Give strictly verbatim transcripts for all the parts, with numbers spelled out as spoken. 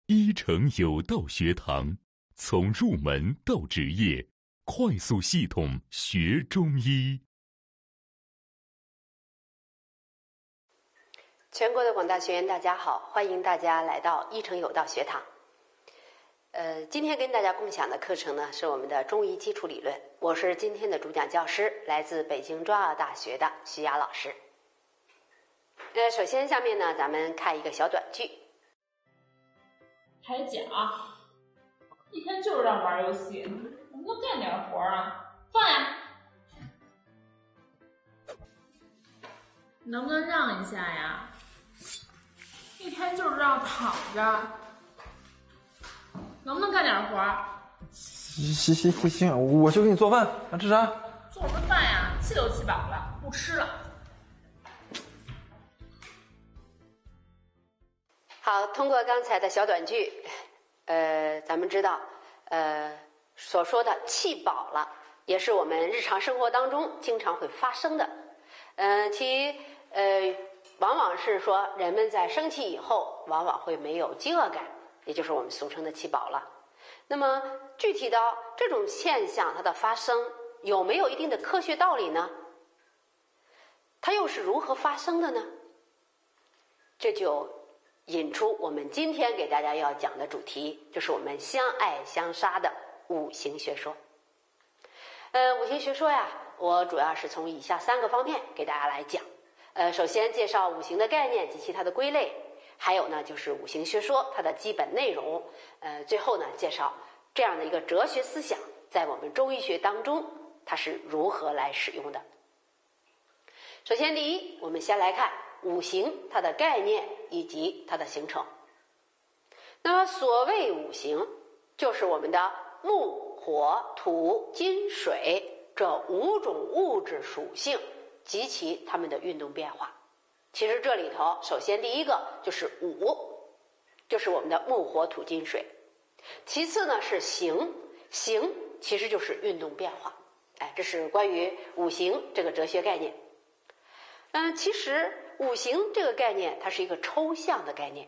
一城有道学堂，从入门到职业，快速系统学中医。 全国的广大学员，大家好，欢迎大家来到一城有道学堂。呃，今天跟大家共享的课程呢，是我们的中医基础理论。我是今天的主讲教师，来自北京中药大学的徐雅老师。呃，首先下面呢，咱们看一个小短剧。 还假，一天就是让玩游戏，能不能干点活啊？放呀！能不能让一下呀？一天就是让躺着，能不能干点活？ 行行行行行，我去给你做饭。啊，吃啥？ 做什么饭呀？气都气饱了，不吃了。 好，通过刚才的小短剧，呃，咱们知道，呃，所说的气饱了，也是我们日常生活当中经常会发生的。嗯、呃，其呃，往往是说人们在生气以后，往往会没有饥饿感，也就是我们俗称的气饱了。那么具体到这种现象它的发生，有没有一定的科学道理呢？它又是如何发生的呢？这就引出我们今天给大家要讲的主题，就是我们相爱相杀的五行学说。呃，五行学说呀，我主要是从以下三个方面给大家来讲。呃，首先介绍五行的概念及其它的归类，还有呢就是五行学说它的基本内容。呃，最后呢介绍这样的一个哲学思想在我们中医学当中它是如何来使用的。首先第一，我们先来看五行它的概念以及它的形成。那么所谓五行，就是我们的木、火、土、金、水这五种物质属性及其它们的运动变化。其实这里头首先第一个就是五，就是我们的木、火、土、金、水。其次呢是行，行其实就是运动变化。哎，这是关于五行这个哲学概念。嗯，其实五行这个概念它是一个抽象的概念，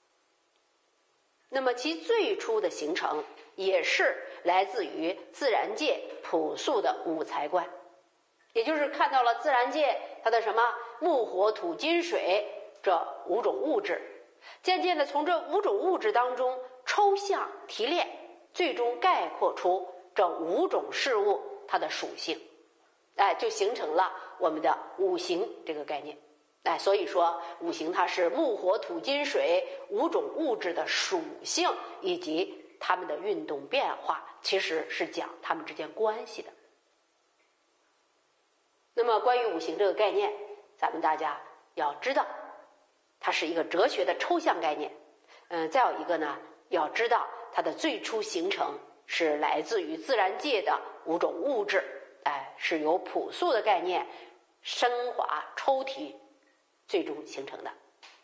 那么其最初的形成也是来自于自然界朴素的五财观，也就是看到了自然界它的什么木、火、土、金、水这五种物质，渐渐的从这五种物质当中抽象提炼，最终概括出这五种事物它的属性，哎，就形成了我们的五行这个概念。哎，所以说五行它是木、火、土、金、水五种物质的属性以及它们的运动变化，其实是讲它们之间关系的。那么关于五行这个概念，咱们大家要知道，它是一个哲学的抽象概念。嗯，再有一个呢，要知道它的最初形成是来自于自然界的五种物质，哎，是由朴素的概念升华抽提最终形成的。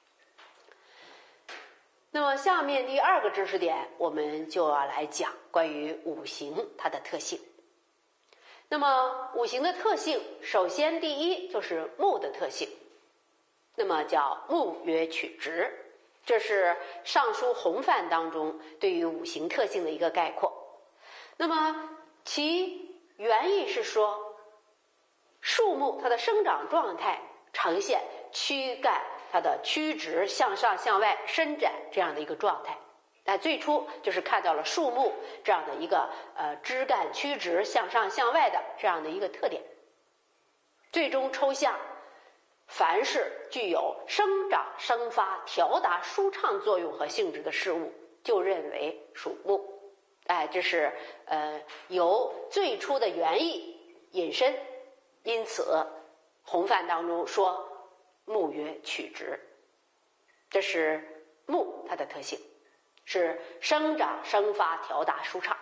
那么下面第二个知识点，我们就要来讲关于五行它的特性。那么五行的特性，首先第一就是木的特性，那么叫木曰曲直，这是《尚书洪范》当中对于五行特性的一个概括。那么其原意是说，树木它的生长状态呈现躯干它的曲直向上向外伸展这样的一个状态。哎，最初就是看到了树木这样的一个呃枝干曲直向上向外的这样的一个特点。最终抽象，凡是具有生长生发调达舒畅作用和性质的事物，就认为属木。哎，这是呃由最初的原意引申，因此洪范当中说木曰曲直，这是木它的特性，是生长生发调达舒畅。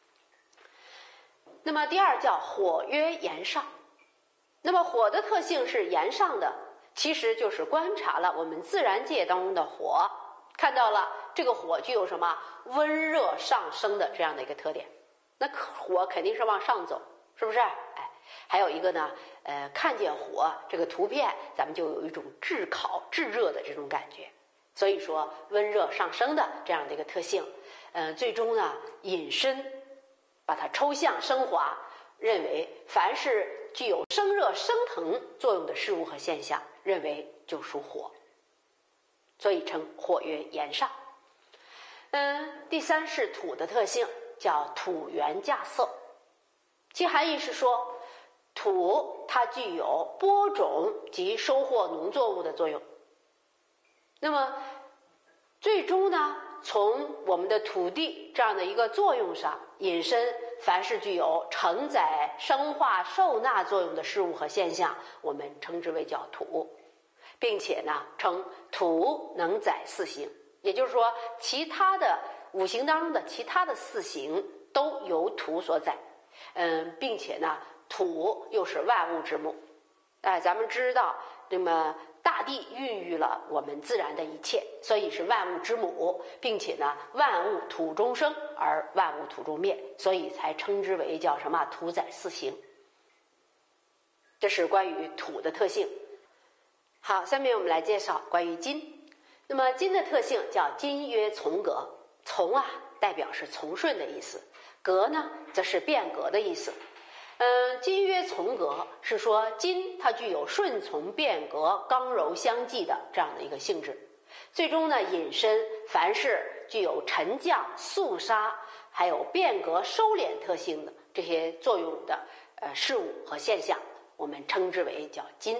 那么第二叫火曰炎上，那么火的特性是炎上的，其实就是观察了我们自然界当中的火，看到了这个火具有什么温热上升的这样的一个特点。那火肯定是往上走，是不是？哎，还有一个呢，呃，看见火这个图片，咱们就有一种炙烤、炙热的这种感觉。 所以说温热上升的这样的一个特性，呃，最终呢引申，把它抽象升华，认为凡是具有生热升腾作用的事物和现象，认为就属火，所以称火曰炎上。嗯，第三是土的特性，叫土元稼色，其含义是说，土它具有播种及收获农作物的作用。那么最终呢，从我们的土地这样的一个作用上引申，凡是具有承载、生化、受纳作用的事物和现象，我们称之为叫土，并且呢称土能载四行，也就是说其他的五行当中的其他的四行都由土所载。嗯，并且呢土又是万物之母，哎，咱们知道那么大地孕育了我们自然的一切，所以是万物之母，并且呢万物土中生而万物土中灭，所以才称之为叫什么土载四行。这是关于土的特性。好，下面我们来介绍关于金。那么金的特性叫金曰从革，从啊代表是从顺的意思，革呢则是变革的意思。嗯，金曰从革是说金它具有顺从变革、刚柔相济的这样的一个性质。最终呢引申凡是具有沉降、肃杀还有变革、收敛特性的这些作用的呃事物和现象，我们称之为叫金。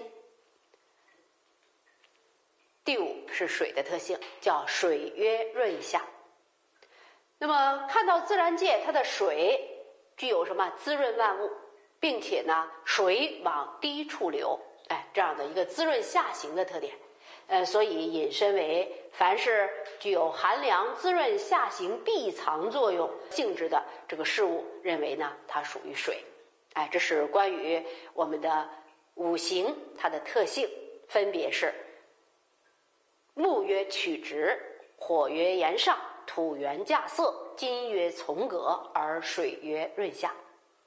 第五是水的特性，叫水曰润下。那么看到自然界它的水具有什么滋润万物，并且呢水往低处流，哎，这样的一个滋润下行的特点，呃，所以引申为凡是具有寒凉、滋润下行、闭藏作用性质的这个事物，认为呢它属于水。哎，这是关于我们的五行它的特性，分别是木曰曲直，火曰炎上，土元稼色，金曰从革，而水曰润下。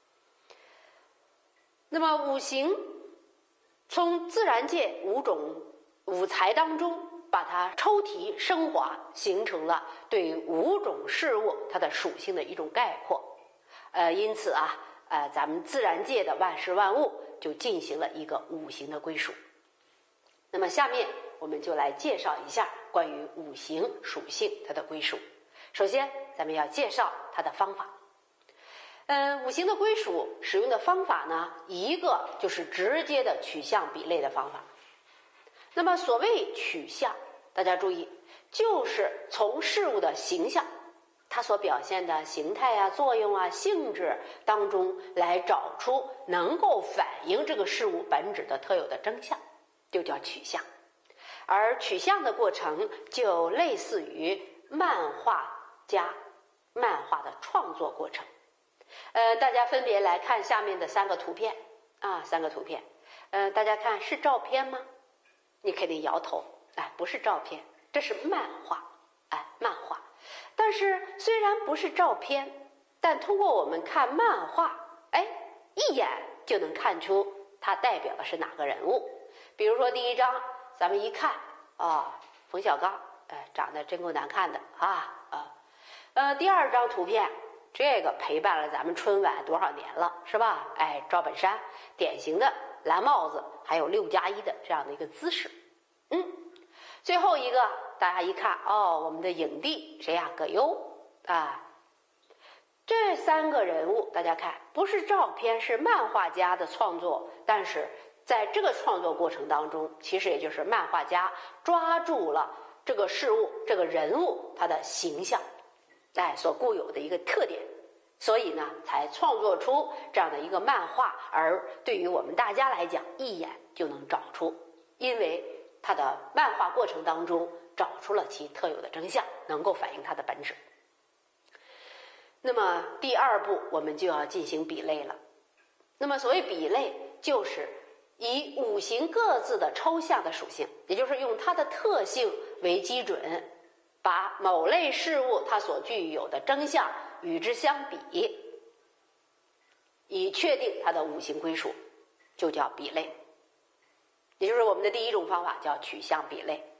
那么五行从自然界五种五材当中把它抽提升华，形成了对五种事物它的属性的一种概括。呃，因此啊，呃，咱们自然界的万事万物就进行了一个五行的归属。那么下面我们就来介绍一下关于五行属性它的归属。首先咱们要介绍它的方法。嗯，五行的归属使用的方法呢，一个就是直接的取象比类的方法。那么所谓取象，大家注意，就是从事物的形象，它所表现的形态啊、作用啊、性质当中来找出能够反映这个事物本质的特有的征象，就叫取象。而取象的过程就类似于漫画家漫画的创作过程。呃，大家分别来看下面的三个图片啊，三个图片。呃，大家看是照片吗？你肯定摇头，哎，不是照片，这是漫画，哎，漫画。但是虽然不是照片，但通过我们看漫画，哎，一眼就能看出它代表的是哪个人物。比如说第一张，咱们一看啊，冯小刚，哎，长得真够难看的啊啊。呃，第二张图片。这个陪伴了咱们春晚多少年了，是吧？哎，赵本山典型的蓝帽子，还有六加一的这样的一个姿势。嗯，最后一个大家一看，哦，我们的影帝谁呀？葛优啊。这三个人物大家看，不是照片，是漫画家的创作，但是在这个创作过程当中，其实也就是漫画家抓住了这个事物、这个人物他的形象。哎，所固有的一个特点，所以呢，才创作出这样的一个漫画，而对于我们大家来讲，一眼就能找出，因为它的漫画过程当中找出了其特有的征象，能够反映它的本质。那么第二步，我们就要进行比类了。那么所谓比类，就是以五行各自的抽象的属性，也就是用它的特性为基准，把某类事物它所具有的征象与之相比，以确定它的五行归属，就叫比类。也就是我们的第一种方法叫取象比类。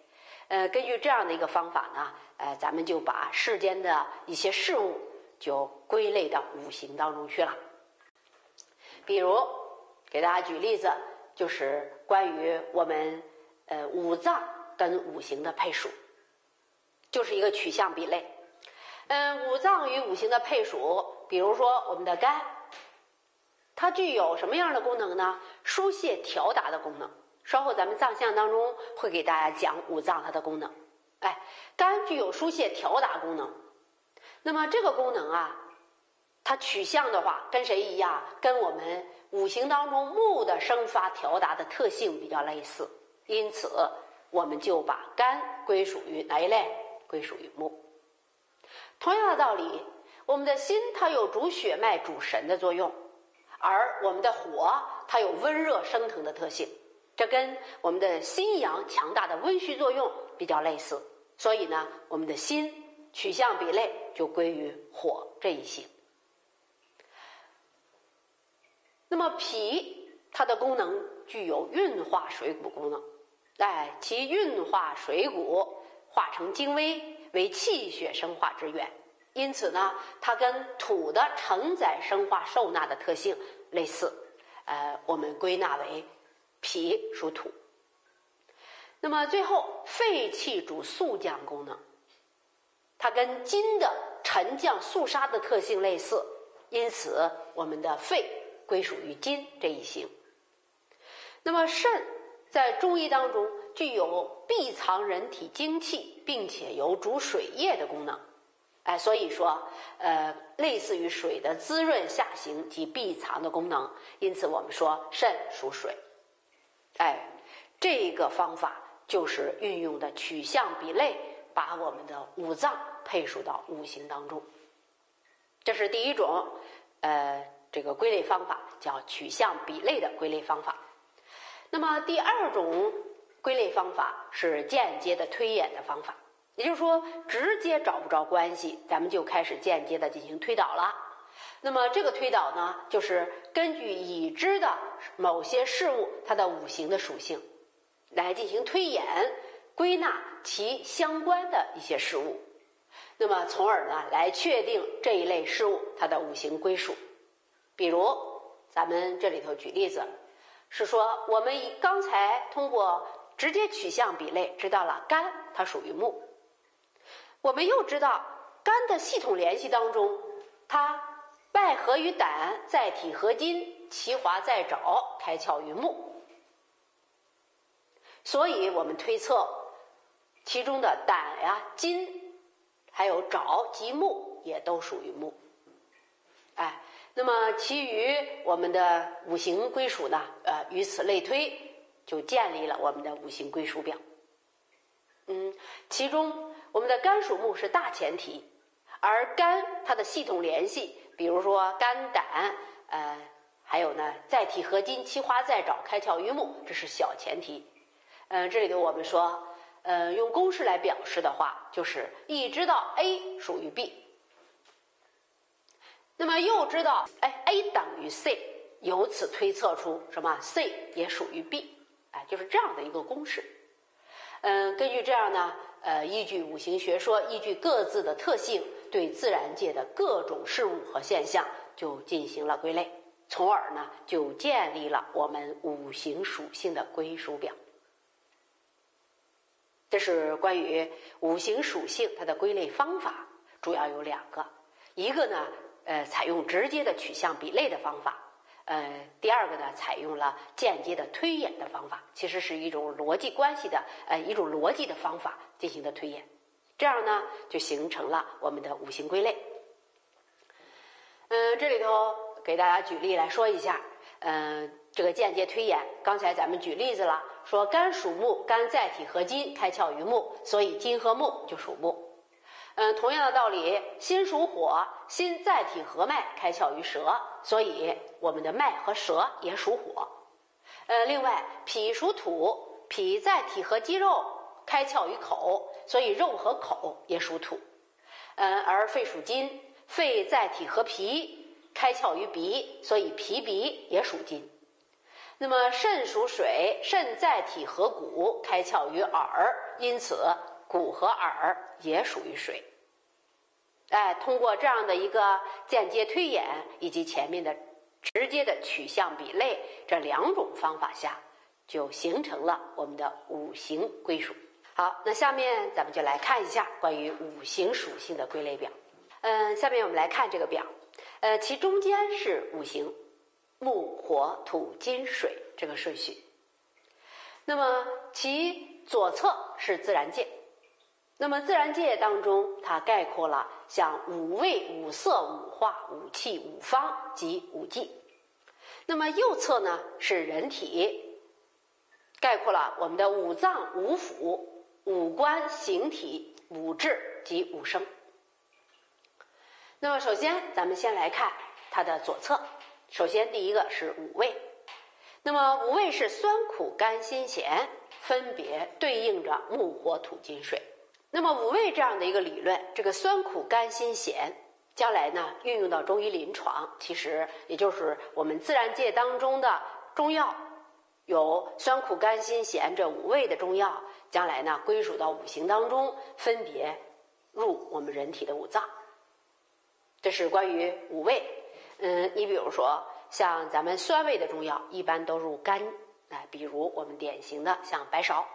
呃，根据这样的一个方法呢，呃，咱们就把世间的一些事物就归类到五行当中去了。比如，给大家举例子，就是关于我们呃五脏跟五行的配属，就是一个取向比类。嗯，五脏与五行的配属，比如说我们的肝，它具有什么样的功能呢？疏泄调达的功能。稍后咱们脏象当中会给大家讲五脏它的功能。哎，肝具有疏泄调达功能，那么这个功能啊，它取向的话跟谁一样？跟我们五行当中木的生发调达的特性比较类似，因此我们就把肝归属于哪一类？归属于木。同样的道理，我们的心它有主血脉主神的作用，而我们的火它有温热升腾的特性，这跟我们的心阳强大的温煦作用比较类似，所以呢，我们的心取向比类就归于火这一型。那么脾它的功能具有运化水谷功能，哎，其运化水谷，化成精微，为气血生化之源。因此呢，它跟土的承载生化受纳的特性类似，呃，我们归纳为脾属土。那么最后，肺气主速降功能，它跟金的沉降肃杀的特性类似，因此我们的肺归属于金这一型。那么肾在中医当中具有闭藏人体精气，并且有主水液的功能。哎，所以说，呃，类似于水的滋润下行及闭藏的功能，因此我们说肾属水。哎，这个方法就是运用的取向比类，把我们的五脏配属到五行当中。这是第一种，呃，这个归类方法，叫取向比类的归类方法。那么第二种归类方法是间接的推演的方法。也就是说，直接找不着关系，咱们就开始间接的进行推导了。那么这个推导呢，就是根据已知的某些事物它的五行的属性，来进行推演，归纳其相关的一些事物，那么从而呢，来确定这一类事物它的五行归属。比如，咱们这里头举例子，是说我们刚才通过直接取向比类知道了肝它属于木。我们又知道肝的系统联系当中，它外合于胆，在体合金，其华在爪，开窍于目。所以我们推测其中的胆呀、筋还有爪及目也都属于木。哎，那么其余我们的五行归属呢，呃，以此类推，就建立了我们的五行归属表。嗯，其中我们的肝属木是大前提，而肝它的系统联系，比如说肝胆，呃，还有呢在体合金，其华在爪，开窍于目，这是小前提。呃，这里头我们说，呃，用公式来表示的话，就是一知道 A 属于 B， 那么又知道哎 A 等于 C， 由此推测出什么 C 也属于 B， 哎，就是这样的一个公式。嗯、呃，根据这样呢，呃，依据五行学说，依据各自的特性，对自然界的各种事物和现象就进行了归类，从而呢，就建立了我们五行属性的归属表。这是关于五行属性它的归类方法，主要有两个，一个呢，呃，采用直接的取向比类的方法。呃，第二个呢，采用了间接的推演的方法，其实是一种逻辑关系的，呃，一种逻辑的方法进行的推演，这样呢，就形成了我们的五行归类。嗯、呃，这里头给大家举例来说一下，嗯、呃，这个间接推演，刚才咱们举例子了，说肝属木，肝在体合金，开窍于目，所以金和木就属木。嗯，同样的道理，心属火，心在体合脉，开窍于舌，所以我们的脉和舌也属火。呃，另外，脾属土，脾在体合肌肉，开窍于口，所以肉和口也属土。呃，而肺属金，肺在体合脾，开窍于鼻，所以脾鼻也属金。那么肾属水，肾在体合骨，开窍于耳， 因此骨和耳也属于水。哎，通过这样的一个间接推演以及前面的直接的取向比类这两种方法下，就形成了我们的五行归属。好，那下面咱们就来看一下关于五行属性的归类表。嗯，下面我们来看这个表，呃，其中间是五行木火土金水这个顺序，那么其左侧是自然界。那么自然界当中，它概括了像五味、五色、五化、五气、五方及五季。那么右侧呢是人体，概括了我们的五脏、五腑、五官、形体、五志及五声。那么首先咱们先来看它的左侧，首先第一个是五味。那么五味是酸苦甘辛咸，分别对应着木火土金水。那么五味这样的一个理论，这个酸苦甘辛咸将来呢运用到中医临床，其实也就是我们自然界当中的中药，有酸苦甘辛咸这五味的中药，将来呢归属到五行当中，分别入我们人体的五脏。这是关于五味。嗯，你比如说像咱们酸味的中药一般都入肝，哎，比如我们典型的像白芍。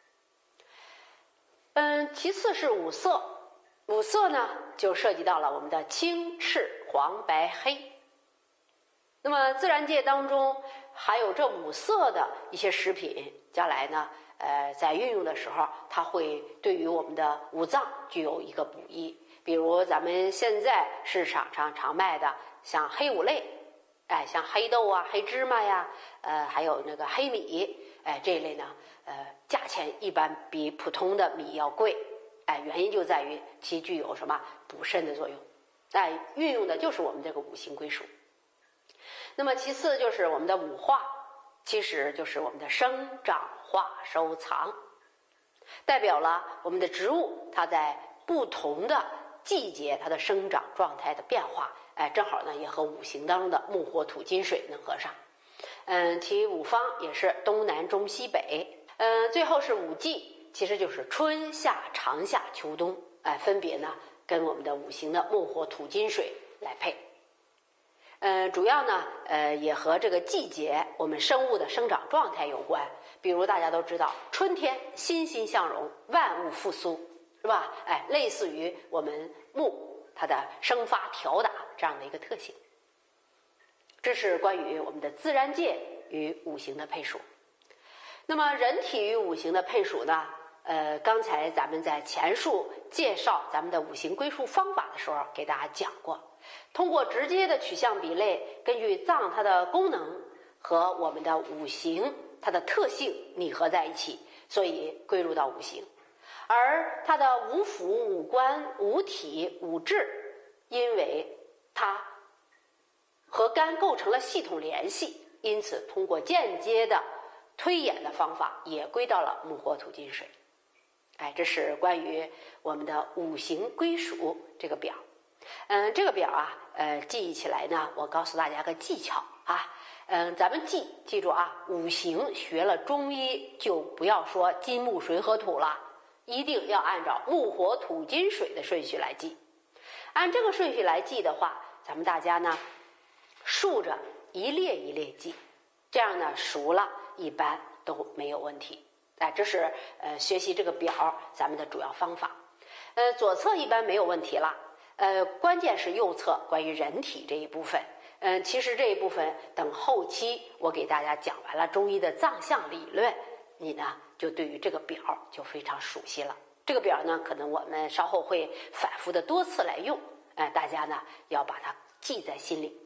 嗯，其次是五色，五色呢就涉及到了我们的青、赤、黄、白、黑。那么自然界当中还有这五色的一些食品，将来呢，呃，在运用的时候，它会对于我们的五脏具有一个补益。比如咱们现在市场上常卖的像黑五类，哎，像黑豆啊、黑芝麻呀，呃，还有那个黑米，哎，这一类呢，呃，价钱一般比普通的米要贵，哎，原因就在于其具有什么补肾的作用，哎，运用的就是我们这个五行归属。那么其次就是我们的五化，其实就是我们的生长化收藏，代表了我们的植物它在不同的季节它的生长状态的变化，哎，正好呢也和五行当中的木火土金水能合上。嗯，其五方也是东南中西北。嗯，最后是五季，其实就是春夏长夏秋冬，哎，分别呢跟我们的五行的木火土金水来配。嗯，主要呢呃也和这个季节我们生物的生长状态有关。比如大家都知道，春天欣欣向荣，万物复苏，是吧？哎，类似于我们木它的生发调达这样的一个特性。这是关于我们的自然界与五行的配属。那么人体与五行的配属呢，呃，刚才咱们在前述介绍咱们的五行归属方法的时候给大家讲过，通过直接的取向比类，根据脏它的功能和我们的五行它的特性拟合在一起，所以归入到五行。而它的五腑、五官、五体、五志，因为它和肝构成了系统联系，因此通过间接的推演的方法也归到了木火土金水。哎，这是关于我们的五行归属这个表。嗯，这个表啊，呃，记忆起来呢，我告诉大家个技巧啊。嗯，咱们记记住啊，五行学了中医就不要说金木水火土了，一定要按照木火土金水的顺序来记。按这个顺序来记的话，咱们大家呢竖着一列一列记，这样呢熟了一般都没有问题。哎，这是呃学习这个表咱们的主要方法。呃，左侧一般没有问题了，呃，关键是右侧关于人体这一部分。嗯、呃，其实这一部分等后期我给大家讲完了中医的脏象理论，你呢就对于这个表就非常熟悉了。这个表呢，可能我们稍后会反复的多次来用，哎、呃，大家呢要把它记在心里。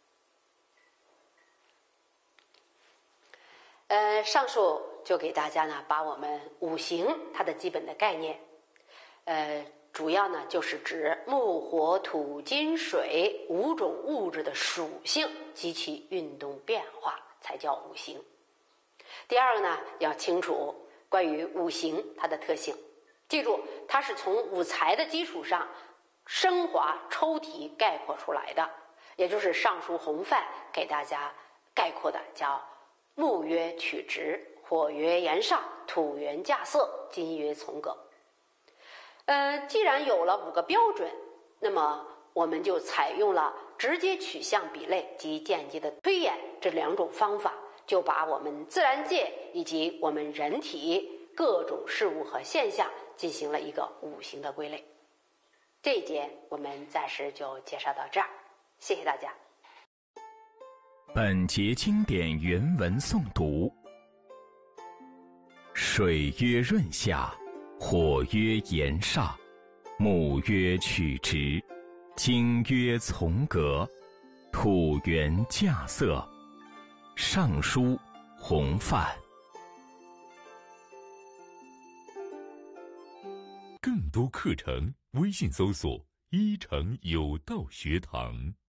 呃，上述就给大家呢把我们五行它的基本的概念，呃，主要呢就是指木火土金水五种物质的属性及其运动变化才叫五行。第二个呢，要清楚关于五行它的特性，记住它是从五财的基础上升华抽提概括出来的，也就是上述洪范给大家概括的叫木曰曲直， 火曰炎煞，土元稼穑，金曰从革。呃，既然有了五个标准，那么我们就采用了直接取象比类及间接的推演这两种方法，就把我们自然界以及我们人体各种事物和现象进行了一个五行的归类。这一节我们暂时就介绍到这儿，谢谢大家。 本节经典原文诵读：水曰润下，火曰炎煞，木曰曲直，金曰从革，土元稼穑。尚书洪范。更多课程，微信搜索“一城有道学堂”。